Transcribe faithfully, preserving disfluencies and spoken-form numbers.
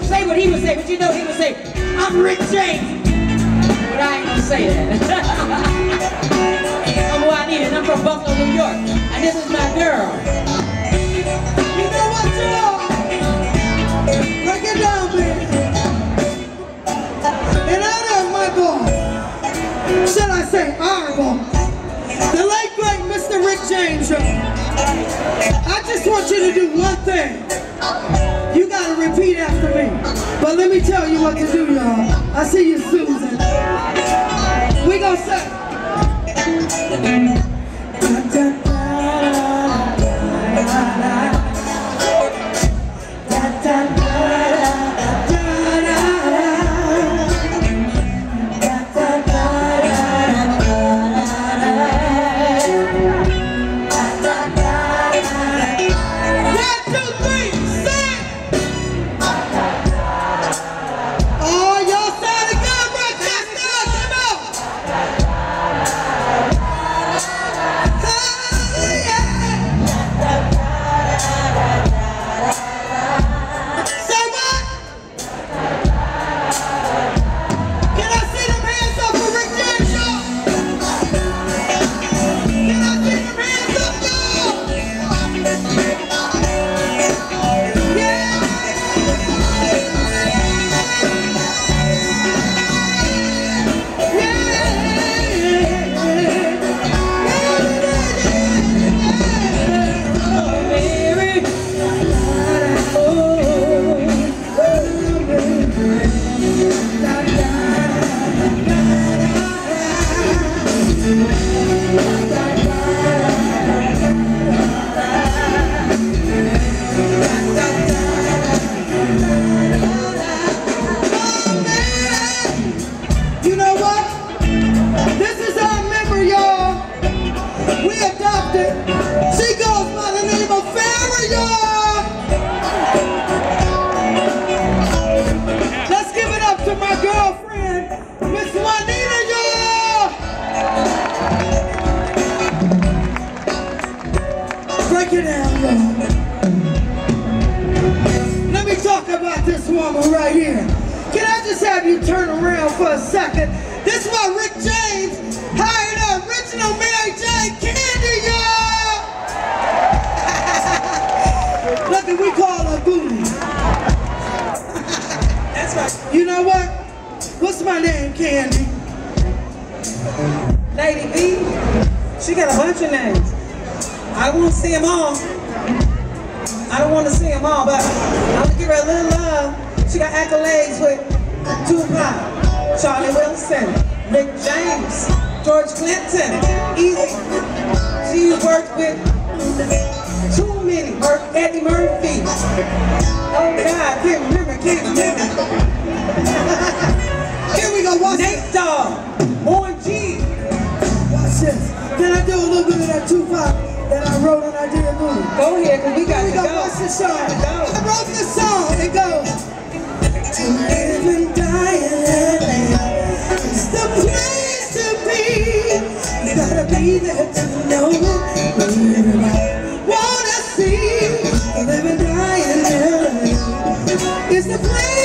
say what he would say, but you know he would say, I'm Rick James. But I ain't gonna say that. I'm Juanita, and I'm from Buffalo, New York. And this is my girl. You know what, y'all? Break it down, baby. In honor of my boy, should I say our boy, the late great Mister Rick James, I just want you to do one thing. You gotta repeat after me. But let me tell you what to do, y'all. I see you, Susan. We gonna say. She goes by the name of Farrah, y'all. Let's give it up to my girlfriend, Miss Juanita, y'all. Break it down, y'all. Let me talk about this woman right here. Can I just have you turn around for a second? This is why Rick James hired the original Mary Jane Candy, y'all. Look, we call her Booty. That's right. You know what? What's my name, Candy? Lady B. She got a bunch of names. I don't want to see them all. I don't want to see them all, but I'm gonna give her a little love. She got accolades with Tupac, Charlie Wilson, Rick James, George Clinton, Easy. She worked with too many, Eddie Murphy. Oh God, can't remember, can't remember. Here we go, watch Nate Dogg, Warren G. Watch this. Can I do a little bit of that Tupac that I wrote and I did a movie? Go ahead, cause we got Here we to go, go. watch this song. Go. I wrote this song, it goes. To live and die in L A, it's the place to be. You gotta be there to know it. Everybody wanna see. To live and die in L A, it's the place